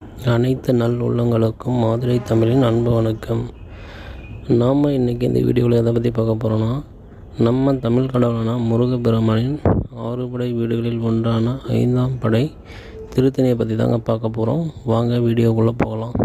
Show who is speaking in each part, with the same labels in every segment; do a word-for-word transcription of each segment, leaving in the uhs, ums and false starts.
Speaker 1: அனைத்து நல் உள்ளங்களுக்கும் மாதுளை தமிழின் அன்பு வணக்கம். நாம் இன்றைக்கி இந்த வீடியோவில் எதை பற்றி பார்க்க போகிறோன்னா, நம்ம தமிழ் கடவுளான முருகப்பெருமானின் ஆறுபடை வீடுகளில் ஒன்றான ஐந்தாம் படை திருத்தணியை பற்றி தாங்க பார்க்க போகிறோம். வாங்க வீடியோக்குள்ளே போகலாம்.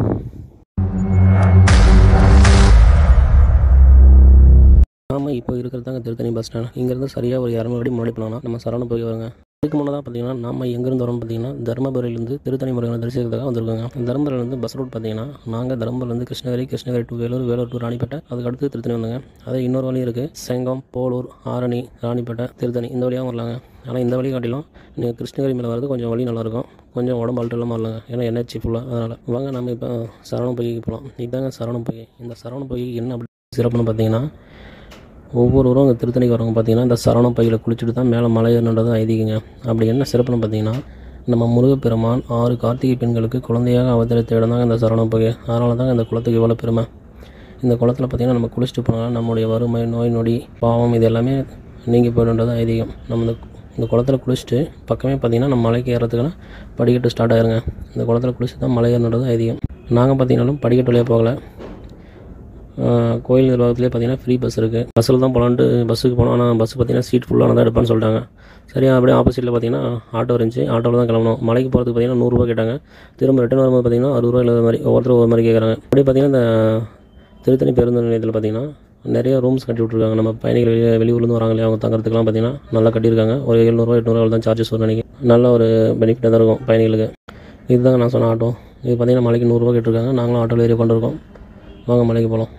Speaker 1: நாம் இப்போ இருக்கிறதாங்க திருத்தணி பஸ் ஸ்டாண்ட். இங்கேருந்து சரியாக ஒரு இரநூறு அடி முன்னாடி போனோம்னா நம்ம சரவண போய் வருங்க. இதுக்கு முன்னதாக பார்த்தீங்கன்னா நம்ம எங்கேருந்து வரோம்னு பார்த்தீங்கன்னா தர்மபுரியிலேருந்து திருத்தணி முருகனை தரிசிக்கிறதுக்காக வந்திருக்காங்க. தர்மபுரியிலேருந்து பஸ் ரூட் பார்த்தீங்கன்னா நாங்கள் தர்மபுரியிலேருந்து கிருஷ்ணகிரி, கிருஷ்ணகிரி டு வேலூர், வேலூர் டு ராணிப்பேட்டை, அதுக்கு அடுத்து திருத்தணி வந்தாங்க. அதே இன்னொரு வழி இருக்குது, செங்கம், போலூர், ஆரணி, ராணிப்பேட்டை, திருத்தணி, இந்த வழியாக வரலாங்க. ஆனால் இந்த வழி காட்டிலும் நீங்கள் கிருஷ்ணகிரி மேலே வரது கொஞ்சம் வழி நல்லாயிருக்கும், கொஞ்சம் உடம்பு அல்ட்டெல்லாம் வரலாங்க, ஏன்னா என்ஹெச் ஃபுல்லாக. அதனால் வாங்க நம்ம இப்போ சரவண பொய்கைக்கு போகலாம். இதுதாங்க சரவண பொய்கை. இந்த சரவண பொய்கை என்ன அப்படி சிறப்புன்னு பார்த்தீங்கன்னா, ஒவ்வொருவரும் அங்கே திருத்தணிக்கு வரவங்க பார்த்தீங்கன்னா இந்த சரவண பையில் குளிச்சுட்டு தான் மேலே மலை ஏறணுன்றது ஐதீகங்க. அப்படி என்ன சிறப்புன்னு பார்த்தீங்கன்னா, நம்ம முருகப்பெருமான் ஆறு கார்த்திகை பெண்களுக்கு குழந்தையாக அவதரித்த இடம் தாங்க இந்த சரவண பகை. அதனால தாங்க இந்த குளத்துக்கு இவ்வளோ பெருமை. இந்த குளத்தில் பார்த்திங்கன்னா நம்ம குளிச்சுட்டு போனால் நம்மளுடைய வறுமை, நோய் நொடி, பாவம் இது எல்லாமே நீங்கி போய்டுன்றது ஐதீகம். நம்ம இந்த இந்த குளத்தில் குளிச்சுட்டு பக்கமே பார்த்திங்கன்னா நம்ம மலைக்கு ஏறதுக்கான படிக்கட்டு ஸ்டார்ட் ஆயிருங்க. இந்த குளத்தில் குளிச்சுட்டு தான் மலை ஏறணுன்றது ஐதீகம். நாங்கள் பார்த்திங்கனாலும் படிக்கட்டு வழியாக போகலை, கோயில் நிர்வாகத்துலேயே பார்த்தீங்கன்னா ஃப்ரீ பஸ் இருக்குது. பஸ்ஸில் தான் போகலான்ட்டு பஸ்ஸுக்கு போனோம். ஆனால் பஸ் பார்த்தீங்கன்னா சீட் ஃபுல்லாக தான் எடுப்பான்னு சொல்லிட்டாங்க. சரியா அப்படியே ஆப்போசிட்டில் பார்த்தீங்கன்னா ஆட்டோ இருந்துச்சு, ஆட்டோவில் தான் கிளம்பணும். மலைக்கு போகிறதுக்கு பார்த்தீங்கன்னா நூறுரூவா கேட்டாங்க. திரும்ப ரிட்டன் வரும்போது பார்த்தீங்கன்னா அறுபது ரூபா இல்லாத மாதிரி ஒவ்வொருத்தரும் ஒவ்வொரு மாதிரி கேட்குறாங்க. அப்படியே பார்த்தீங்கன்னா இந்த திருத்தணி பேருந்து நிலையத்தில் பார்த்தீங்கன்னா நிறைய ரூம்ஸ் கட்டி விட்ருக்காங்க. நம்ம பயணிகள் வெளியே வெளியூர்லேருந்து வராங்களே, அவங்க தங்குறதுக்குலாம் பார்த்தீங்கன்னா நல்லா கட்டியிருக்காங்க. ஒரு எழுநூறுவா எட்நூறுவா தான் சார்ஜஸ் வரும் நினைக்கிறேன். நல்ல ஒரு பெனிஃபிட்டாக தான் இருக்கும் பயணிகளுக்கு. இதுதாங்க நான் சொன்ன ஆட்டோ. இது பார்த்தீங்கன்னா மலைக்கு நூறுரூவா கேட்டிருக்காங்க. நாங்களும் ஆட்டோவில் ஏறி கொண்டிருக்கோம். வாங்க மலைக்கு போகலாம்.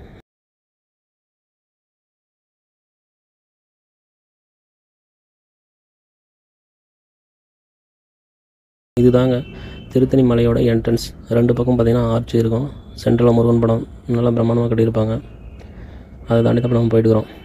Speaker 1: இதுதாங்க திருத்தணி மலையோட என்ட்ரன்ஸ். ரெண்டு பக்கம் பார்த்திங்கன்னா ஆர்ச்சி இருக்கும். சென்ட்ரலில் முருகன் படம் நல்லா பிரம்மாண்டமாக கட்டியிருப்பாங்க. அதை தாண்டி தான் நம்ம போயிட்டு வரோம்.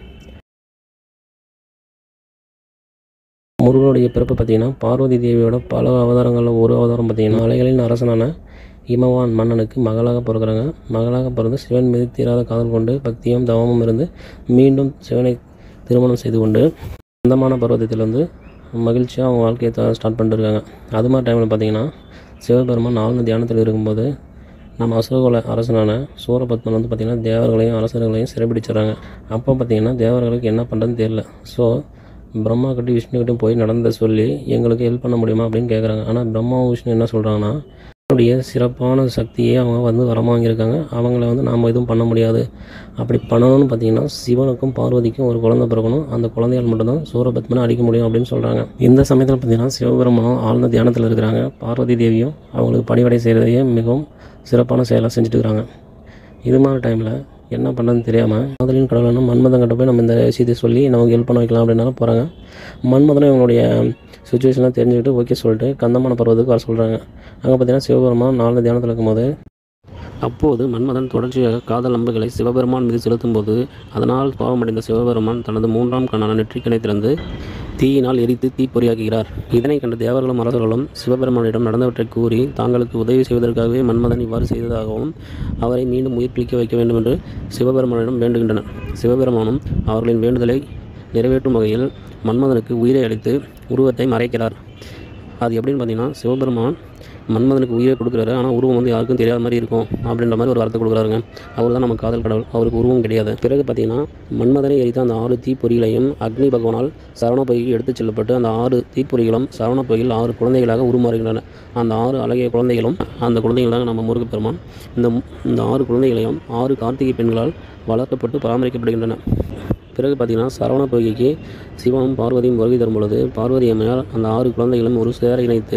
Speaker 1: முருகனுடைய பிறப்பு பார்த்திங்கன்னா பார்வதி தேவியோட பல அவதாரங்களில் ஒரு அவதாரம் பார்த்திங்கன்னா மலைகளின் அரசனான இமவான் மன்னனுக்கு மகளாக பிறகுறாங்க. மகளாக பிறந்து சிவன் மீது தீராத காதல் கொண்டு பக்தியும் தவமும் இருந்து மீண்டும் சிவனை திருமணம் செய்து கொண்டு அந்தமான பருவத்தில் வந்து மகிழ்ச்சியாக அவங்க வாழ்க்கையை ஸ்டார்ட் பண்ணிட்டு இருக்காங்க. அது மாதிரி டைமில் பார்த்திங்கன்னா சிவபெருமான் ஆழ்ந்த தியானத்தில் இருக்கும்போது நம்ம அசுரகுல அரசனான சூரபத்மன் வந்து பார்த்திங்கன்னா தேவர்களையும் அரசர்களையும் சிறைபிடிச்சிடறாங்க. அப்போ பார்த்திங்கன்னா தேவர்களுக்கு என்ன பண்ணுறதுன்னு தெரியல. ஸோ பிரம்மா கிட்ட விஷ்ணு கிட்டையும் போய் நடந்த சொல்லி எங்களுக்கு ஹெல்ப் பண்ண முடியுமா அப்படின்னு கேட்குறாங்க. ஆனால் பிரம்மாவும் விஷ்ணு என்ன சொல்கிறாங்கன்னா, அவருடைய சிறப்பான சக்தியை அவங்க வந்து வரமாக வாங்கியிருக்காங்க, அவங்கள வந்து நாம் எதுவும் பண்ண முடியாது. அப்படி பண்ணணும்னு பார்த்திங்கன்னா சிவனுக்கும் பார்வதிக்கும் ஒரு குழந்தை பிறக்கணும், அந்த குழந்தையால் மட்டும்தான் சூரபத்மனை அடிக்க முடியும் அப்படின்னு சொல்கிறாங்க. இந்த சமயத்தில் பார்த்திங்கன்னா சிவபெருமானும் ஆழ்ந்த தியானத்தில் இருக்கிறாங்க. பார்வதி தேவியும் அவங்களுக்கு பணிவடை செய்கிறதையே மிகவும் சிறப்பான செயலாக செஞ்சுட்டு இருக்கிறாங்க. இது மாதிரி டைமில் என்ன பண்ணுறதுன்னு தெரியாமல் காதலின் கடவுளான மன்மதன் கிட்ட போய் நம்ம இந்த விஷயத்தை சொல்லி நமக்கு ஹெல்ப் பண்ண வைக்கலாம் அப்படின்னாலும் போகிறாங்க. மன்மதனும் இவங்களுடைய சுச்சுவேஷன்லாம் தெரிஞ்சுக்கிட்டு ஓகே சொல்லிட்டு கந்தமான பருவத்துக்கு வர சொல்கிறாங்க. அங்கே பார்த்தீங்கன்னா சிவபெருமான் நாலு தியானத்தில் இருக்கும்போது அப்போது மன்மதன் தொடர்ச்சியாக காதல் அம்புகளை சிவபெருமான் மீது செலுத்தும்போது அதனால் பாவமடைந்த சிவபெருமான் தனது மூன்றாம் கண்ணான நெற்றிக்கணை திறந்து தீயினால் எரித்து தீப்பொறியாக்குகிறார். இதனை கண்ட தேவர்களும் அரசர்களும் சிவபெருமானிடம் நடந்தவற்றை கூறி தாங்களுக்கு உதவி செய்வதற்காகவே மன்மதன் இவ்வாறு செய்ததாகவும் அவரை மீண்டும் உயிர்ப்பிக்க வைக்க வேண்டும் என்று சிவபெருமானிடம் வேண்டுகின்றனர். சிவபெருமானும் அவர்களின் வேண்டுதலை நிறைவேற்றும் வகையில் மன்மதனுக்கு உயிரை அளித்து உருவத்தை மறைக்கிறார். அது எப்படின்னு பார்த்தீங்கன்னா, சிவபெருமான் மன்மதனுக்கு உயிரை கொடுக்குறாரு, ஆனால் உருவம் வந்து யாருக்கும் தெரியாத மாதிரி இருக்கும் அப்படின்ற மாதிரி ஒரு வார்த்தை கொடுக்குறாருங்க. அவர் தான் நம்ம காதல் கடவுள், அவருக்கு உருவம் கிடையாது. பிறகு பார்த்தீங்கன்னா மன்மதனை எரித்த அந்த ஆறு தீப்பொறிகளையும் அக்னி பகவானால் சரவண பொய்கைக்கு எடுத்துச் செல்லப்பட்டு அந்த ஆறு தீப்பொறிகளும் சரவண பொய்கையில் ஆறு குழந்தைகளாக உருமாறுகின்றன. அந்த ஆறு அழகிய குழந்தைகளும் அந்த குழந்தைகள் தான் நம்ம முருகப்பெருமான். இந்த இந்த ஆறு குழந்தைகளையும் ஆறு கார்த்திகை பெண்களால் வளர்க்கப்பட்டு பராமரிக்கப்படுகின்றன. பிறகு பார்த்திங்கன்னா சரவண பொய்கைக்கு சிவனும் பார்வதியும் வருகை தரும் பொழுது பார்வதி அம்மையார் அந்த ஆறு குழந்தைகளும் ஒரு சேர இணைத்து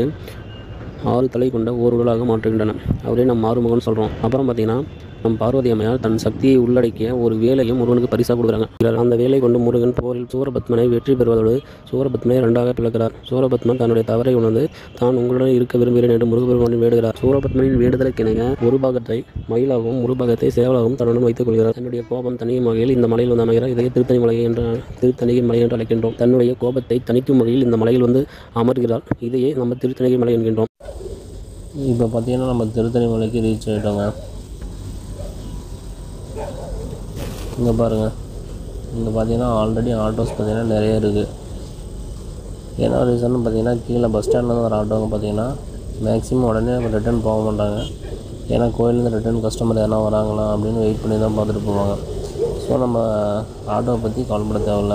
Speaker 1: ஆறு தலை கொண்ட ஓர் உடலாக மாற்றுகின்றன. அவரே நம் ஆறுமுகம்னு சொல்கிறோம். அப்புறம் பார்த்திங்கன்னா நம் பார்வதி அம்மையார் தன் சக்தியை உள்ளடக்கிய ஒரு வேலையும் முருகனுக்கு பரிசாக கொடுக்குறாங்க. அந்த வேலை கொண்டு முருகன் போரில் சூரபத்மனை வெற்றி பெறுவதோடு சூரபத்மனை இரண்டாக பிளக்கிறார். சூரபத்மன் தன்னுடைய தவறை உணர்ந்து தான் உங்களுடன் இருக்க விரும்புகிறேன் என்று முருகப்பெருமானின் வேடுகிறார். சூரபத்மனின் வேடுதலுக்கிணங்க ஒரு பாகத்தை மயிலாகவும் ஒரு பாகத்தை சேவலாகவும் தன்னுடன் வைத்துக் கொள்கிறார். தன்னுடைய கோபம் தனியும் வகையில் இந்த மலையில் வந்து அமைகிறார். இதை திருத்தணி மலை என்ற திருத்தணிகை மலை என்று அழைக்கின்றோம். தன்னுடைய கோபத்தை தணிக்கும் வகையில் இந்த மலையில் வந்து அமர்கிறார். இதையே நம்ம திருத்தணிகை மலை என்கின்றோம். இப்போ பார்த்தீங்கன்னா நம்ம திருத்தணி மலைக்கு ரீச் ஆகிட்டோங்க. இங்கே பாருங்கள், இங்கே பார்த்தீங்கன்னா ஆல்ரெடி ஆட்டோஸ் பார்த்தீங்கன்னா நிறைய இருக்குது. என்ன ரீசன்னு பார்த்தீங்கன்னா கீழே பஸ் ஸ்டாண்ட்லேருந்து வர ஆட்டோங்க பார்த்தீங்கன்னா மேக்ஸிமம் உடனே ரிட்டர்ன் போக மாட்டாங்க. ஏன்னா கோயிலேருந்து ரிட்டர்ன் கஸ்டமர் யாரா வராங்களா அப்படின்னு வெயிட் பண்ணி தான் பார்த்துட்டு போவாங்க. ஸோ நம்ம ஆட்டோவை பற்றி கவலைப்பட தேவையில்ல.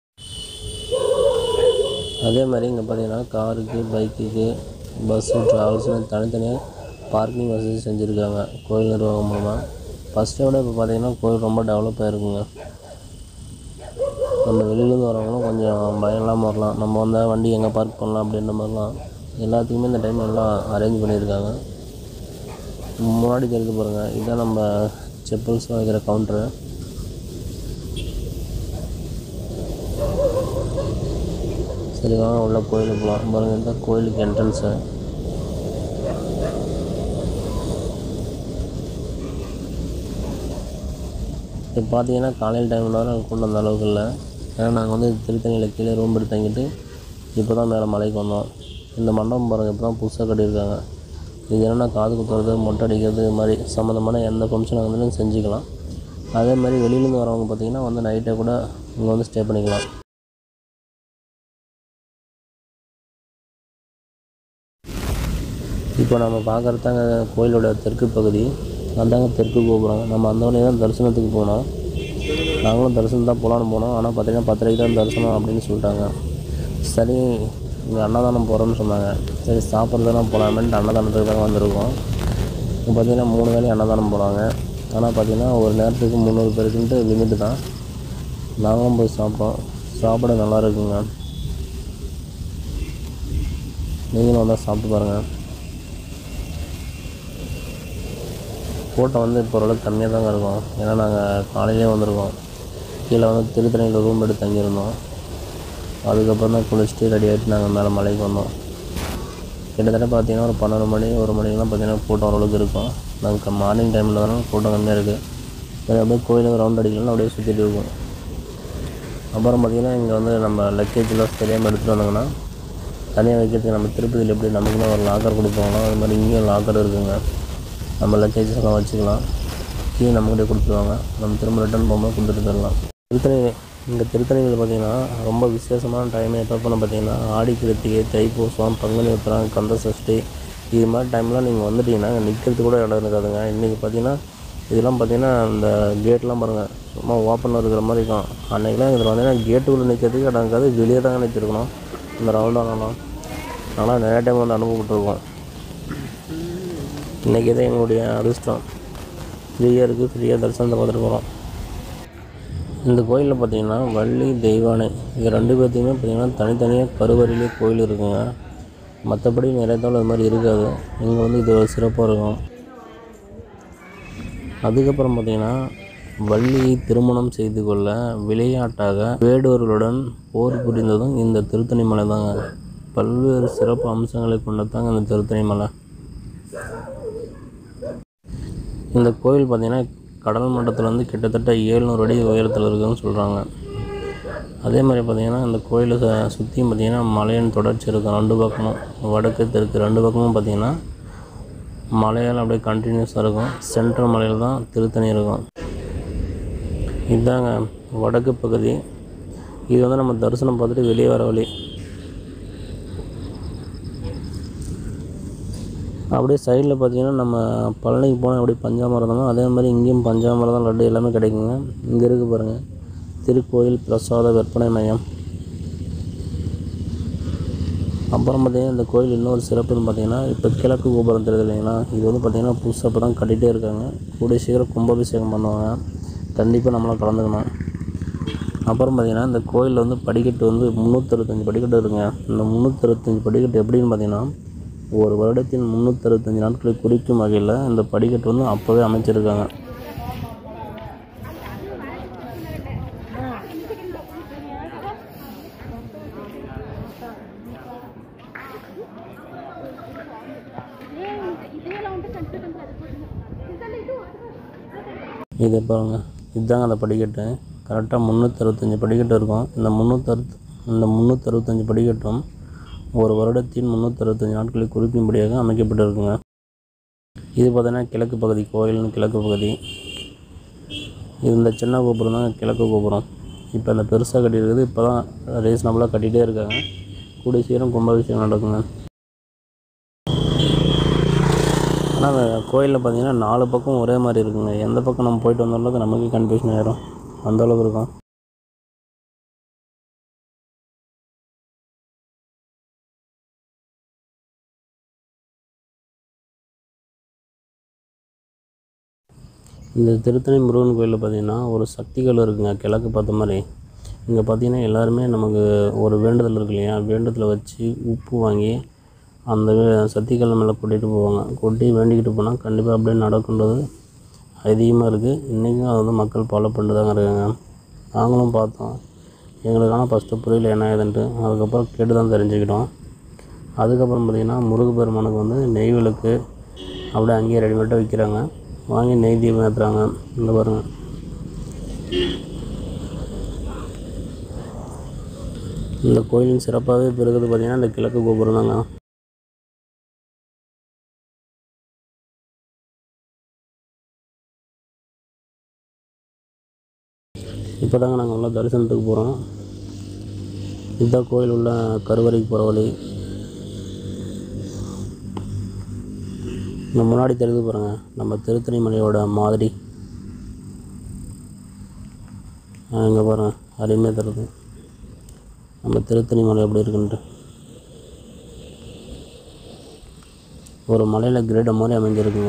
Speaker 1: அதே மாதிரி இங்கே பார்த்திங்கன்னா காருக்கு, பைக்குக்கு, பஸ்ஸு, ட்ராவல்ஸ்னு தனித்தனியாக பார்க்கிங் வசதி செஞ்சுருக்காங்க கோயில் நிர்வாகம் மூலமாக. ஃபஸ்ட்டை விட இப்போ பார்த்திங்கன்னா கோயில் ரொம்ப டெவலப் ஆகிருக்குங்க. நம்ம வெளியிலேருந்து வரவங்களும் கொஞ்சம் பயம் இல்லாமல் வரலாம். நம்ம வந்தால் வண்டி எங்கே பார்க் பண்ணலாம் அப்படின்ற மாதிரிலாம் எல்லாத்துக்குமே இந்த டைம் எல்லாம் அரேஞ்ச் பண்ணியிருக்காங்க. முன்னாடி தெரிஞ்சு பாருங்கள், இதுதான் நம்ம செப்பல்ஸ்லாம் வைக்கிற கவுண்ட்ரு. சரி வாங்க உள்ள கோயிலுக்கு போகலாம். பாருங்கள், இதுதான் கோயிலுக்கு என்ட்ரன்ஸு. இப்போ பார்த்தீங்கன்னா காலையில் டைமில் வர நாங்கள் கொண்டு வந்த அளவுக்கு இல்லை. ஏன்னா நாங்கள் வந்து திருத்தணியில் கீழே ரூம் எடுத்து தங்கிட்டு இப்போ தான் மேலே மலைக்கு வந்தோம். இந்த மண்டபம் பாருங்கள், இப்போ தான் புதுசாக கட்டியிருக்காங்க. இது என்னென்னா காது குத்துறது, மொட்டை அடிக்கிறது, இது மாதிரி சம்மந்தமான எந்த ஃபங்க்ஷன் வந்து செஞ்சுக்கலாம். அதே மாதிரி வெளியிலேருந்து வரவங்க பார்த்திங்கன்னா வந்து நைட்டை கூட இங்கே வந்து ஸ்டே பண்ணிக்கலாம். இப்போ நம்ம பார்க்குறது தாங்க கோயிலோட தெற்கு பகுதி. அந்தாங்க தெற்கு கோபுரம். நம்ம அந்த வழியாக தான் தரிசனத்துக்கு போனோம். நாங்களும் தரிசனம் தான் போகலான்னு போனோம். ஆனால் பார்த்திங்கன்னா பத்தரைக்கு தான் தரிசனம் அப்படின்னு சொல்லிட்டாங்க. சரி இங்கே அன்னதானம் போகிறோன்னு சொன்னாங்க. சரி சாப்பிட்றதுலாம் போகலாமேன்ட்டு அன்னதானத்துக்கு தான் வந்திருக்கோம். இப்போ பார்த்திங்கன்னா மூணு வேலையும் அன்னதானம் போகிறாங்க. ஆனால் பார்த்திங்கன்னா ஒரு நேரத்துக்கு முந்நூறு பேருக்குன்ட்டு லிமிட்டு தான். நாங்களும் போய் சாப்பிட்டோம். சாப்பிட நல்லா இருக்குங்க. நீங்களும் வந்தால் சாப்பிட்டு பாருங்கள். கூட்டம் வந்து இப்போ ஓரளவுக்கு கம்மியாக தாங்க இருக்கும். ஏன்னா நாங்கள் காலையிலே வந்திருக்கோம். கீழே வந்து திருத்தணியில் ரூம் எடுத்து தங்கியிருந்தோம். அதுக்கப்புறம் தான் குளிச்சுட்டு ரெடி ஆகிட்டு நாங்கள் மேலே மலைக்கு வந்தோம். கிட்டத்தட்ட பார்த்திங்கன்னா ஒரு பன்னெண்டு மணி ஒரு மணிக்கெலாம் பார்த்திங்கன்னா கூட்டம் ஓரளவுக்கு இருக்கும். நாங்கள் மார்னிங் டைமில் தானே கூட்டம் கம்மியாக இருக்குது. சரி அப்படியே கோயிலுக்கு ரவுண்ட் அடிக்கலாம், அப்படியே சுற்றிட்டு இருக்கும். அப்புறம் பார்த்திங்கன்னா இங்கே வந்து நம்ம லக்கேஜெலாம் தெரியாமல் எடுத்துகிட்டு வந்தாங்கன்னா தனியாக வைக்கிறதுக்கு நம்ம திருப்பதியில் எப்படி நமக்குன்னு ஒரு லாக்கர் கொடுப்பாங்களோ அது மாதிரி இங்கேயும் லாக்கர் இருக்குதுங்க. நம்ம லக்கேஜஸ் எல்லாம் வச்சுக்கலாம். கீழே நம்மகிட்டே கொடுத்துருவாங்க. நம்ம திரும்ப ரிட்டர்ன் போகும்போது கொடுத்துட்டு தரலாம். திருத்தணி இங்கே திருத்தணியில் பார்த்திங்கன்னா ரொம்ப விசேஷமான டைம் எப்போன்னு பார்த்திங்கன்னா ஆடி கிருத்திகை, தைப்பூசம், பங்குனி உத்திரம், கந்த சஷ்டி இது மாதிரி டைம்லாம் நீங்கள் வந்துட்டிங்கன்னா நிற்கிறது கூட இடம் இருக்காதுங்க. இன்றைக்கி பார்த்திங்கன்னா இதெல்லாம் பார்த்திங்கன்னா இந்த கேட்லாம் பாருங்கள் சும்மா ஓப்பனில் இருக்கிற மாதிரி இருக்கும். அன்றைக்கெலாம் இதில் வந்தீங்கன்னா கேட்டுக்குள்ளே நிற்கிறதுக்கு இடம் இருக்காது. வெளியே தாங்க நிறுத்திருக்கணும் இந்த ரவுண்டானலாம். ஆனால் நிறைய டைம் வந்து அனுபவப்பட்டிருக்கோம். இன்றைக்கி தான் எங்களுடைய அதிர்ஷ்டம். ஃப்ரீயாக இருக்குது. ஃப்ரீயாக தரிசனத்தை பார்த்துட்டு போகிறோம். இந்த கோயிலில் பார்த்திங்கன்னா வள்ளி, தெய்வானை இது ரெண்டு பேர்த்தையுமே பார்த்திங்கன்னா தனித்தனியாக கருவறையிலே கோயில் இருக்குங்க. மற்றபடி நிறைய தோல் அது மாதிரி இருக்காது. இங்கே வந்து இது ஒரு சிறப்பாக இருக்கும். அதுக்கப்புறம் பார்த்திங்கன்னா வள்ளியை திருமணம் செய்து கொள்ள விளையாட்டாக வேடுவர்களுடன் போர் புரிந்ததும் இந்த திருத்தணி மலை தாங்க. பல்வேறு சிறப்பு அம்சங்களை கொண்டதாங்க இந்த திருத்தணி மலை. இந்த கோயில் பார்த்திங்கன்னா கடல் மட்டத்தில் வந்து கிட்டத்தட்ட ஏழ்நூறு அடி உயரத்தில் இருக்குதுன்னு சொல்கிறாங்க. அதே மாதிரி பார்த்திங்கன்னா இந்த கோயிலை சுற்றியும் பார்த்திங்கன்னா மலையின் தொடர்ச்சி இருக்கும். ரெண்டு பக்கமும் வடக்கு தெற்கு ரெண்டு பக்கமும் பார்த்திங்கன்னா மலையால் அப்படியே கண்டினியூஸாக இருக்கும். சென்ட்ரல் மலையில் தான் திருத்தணி இருக்கும். இதுதாங்க வடக்கு பகுதி. இது வந்து நம்ம தரிசனம் பார்த்துட்டு வெளியே வர வழி. அப்படியே சைடில் பார்த்திங்கன்னா நம்ம பழனிக்கு போனால் அப்படியே பஞ்சாமிரதம் தான். அதே மாதிரி இங்கேயும் பஞ்சாமிரதம், லட்டு எல்லாமே கிடைக்குங்க. இங்கே இருக்குது பாருங்கள் திருக்கோயில் பிரசாத விற்பனை மையம். அப்புறம் பார்த்திங்கன்னா இந்த கோயில் இன்னொரு சிறப்புன்னு பார்த்திங்கன்னா இப்போ கிழக்கு கோபுரம் தெரியுது இல்லைங்களா, இது வந்து பார்த்திங்கன்னா புதுசாக இப்போ தான் கட்டிகிட்டே இருக்காங்க. கூடிய சீக்கிரம் கும்பாபிஷேகம் பண்ணுவாங்க. கண்டிப்பாக நம்மளாம் கலந்துக்கணும். அப்புறம் பார்த்திங்கன்னா இந்த கோயிலில் வந்து படிக்கட்டு வந்து முந்நூற்றறுபத்தஞ்சு படிக்கட்டு இருக்குங்க. இந்த முந்நூற்றறுபத்தஞ்சு படிக்கட்டு எப்படின்னு பார்த்திங்கன்னா ஒரு வருடத்தின் முந்நூற்றறுபத்தஞ்சு நாட்களை குறிக்கும் வகையில் இந்த படிக்கட்டு வந்து அப்போவே அமைச்சிருக்காங்க. இது பாருங்கள், இதுதாங்க அந்த படிக்கட்டு. கரெக்டாக முந்நூற்றறுபத்தஞ்சு படிக்கட்டு இருக்கும். இந்த முந்நூற்றறுபத்து இந்த முந்நூற்றறுபத்தஞ்சு படிக்கட்டும் ஒரு வருடத்தின் முந்நூற்றறுபத்தஞ்சு நாட்களை குறிக்கும்படியாக அமைக்கப்பட்டிருக்குங்க. இது பார்த்தீங்கன்னா கிழக்கு பகுதி, கோயிலின் கிழக்கு பகுதி. இது இந்த சின்ன கோபுரம் தான் கிழக்கு கோபுரம். இப்போ இந்த பெருசாக கட்டியிருக்குது. இப்போ தான் ரீசனபுளாக கட்டிகிட்டே இருக்காங்க. கூடிய சீக்கிரம் கும்பாபிஷேகம் நடக்குங்க.
Speaker 2: ஆனால் அந்த கோயிலில் பார்த்திங்கன்னா நாலு பக்கம் ஒரே மாதிரி இருக்குங்க. எந்த பக்கம் நம்ம போயிட்டு வந்தாலும் நமக்கு கன்ஃபியூஷன் ஆகிடும், அந்தளவுக்கு இருக்கும். இந்த திருத்தணி முருகன் கோயிலில் பார்த்திங்கன்னா ஒரு சக்திகள் இருக்குங்க, கிழக்கு பார்த்த மாதிரி. இங்கே பார்த்திங்கன்னா எல்லாருமே நமக்கு ஒரு வேண்டுதல் இருக்கு இல்லையா, வேண்டுதலை வச்சு உப்பு வாங்கி அந்த சக்திகள் மேலே கொட்டிகிட்டு போவாங்க. கொட்டி வேண்டிக்கிட்டு போனால் கண்டிப்பாக அப்படியே நடக்குன்றது அதிகமாக இருக்குது. இன்றைக்கும் அதை வந்து மக்கள் ஃபாலோ பண்ணிட்டு தாங்க இருக்காங்க. நாங்களும் பார்த்தோம். எங்களுக்கு ஆனால் ஃபஸ்ட்டு புரியல என்ன ஏதுன்ட்டு. அதுக்கப்புறம் கேட்டு தான் தெரிஞ்சுக்கிட்டோம். அதுக்கப்புறம் பார்த்திங்கன்னா முருகப்பெருமானுக்கு வந்து நெய் விளக்கு அப்படியே அங்கேயே ரெடிமேட்டாக விற்கிறாங்க. வாங்கி நெய் தீபம் ஏற்றுறாங்க. இந்த பாருங்க, இந்த கோயிலின் சிறப்பாகவே பெருகிறது பார்த்திங்கன்னா இந்த கிழக்கு கோபுரம் தாங்க. இப்போ தாங்க நாங்கள் உள்ள தரிசனத்துக்கு போகிறோம். இதுதான் கோயில் உள்ள கருவறைக்கு போகிற வழி. இந்த முன்னாடி தெரிந்து பாருங்க, நம்ம திருத்தணி மலையோட மாதிரி. இங்கே பாருங்கள், அருமையாக தருது நம்ம திருத்தணி மலை எப்படி இருக்குன்ட்டு. ஒரு மலையில் கிரேட மாதிரி அமைஞ்சிருக்குங்க.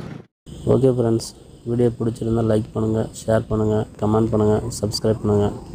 Speaker 2: ஓகே ஃப்ரெண்ட்ஸ், வீடியோ பிடிச்சிருந்தால் லைக் பண்ணுங்கள், ஷேர் பண்ணுங்கள், கமெண்ட் பண்ணுங்கள், சப்ஸ்கிரைப் பண்ணுங்கள்.